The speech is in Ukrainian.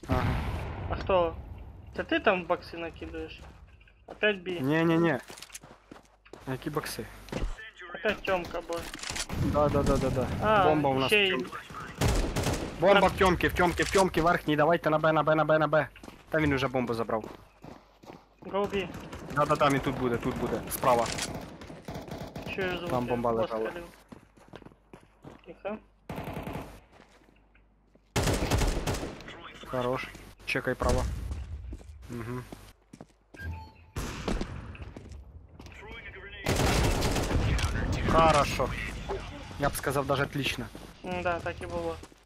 Ага. А хто? Це ти там бокси накидаєш? Опять бі. Не. Які бокси? Опять Тёмка бой. Да. А, Бомба у нас. ще й... Бомба в Тьомки, верхній, давайте на Б. Та він уже бомбу забрав. Go B. Да, він тут буде, справа. Чую звуки. Там бомба лежала. Пострілів. Тихо. Хорош. Чекай право. Угу. Хорошо. Я б сказав даже отлично. Да, так і було.